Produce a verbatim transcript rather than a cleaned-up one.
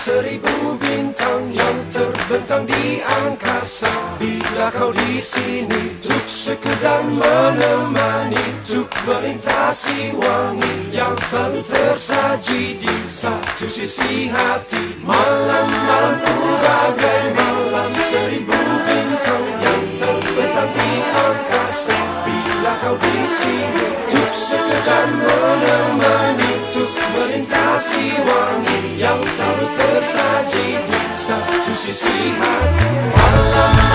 seribu bintang yang terbentang di angkasa. Bila kau di sini untuk sekedar menemani, untuk melintasi wangi yang selalu tersaji di satu sisi hati. Malam-malamku bagai malam seribu bintang yang terbentang di angkasa. Bila kau di sini untuk sekedar menemani, untuk melintasi wangi yang selalu tersaji di satu sisi hati. Malam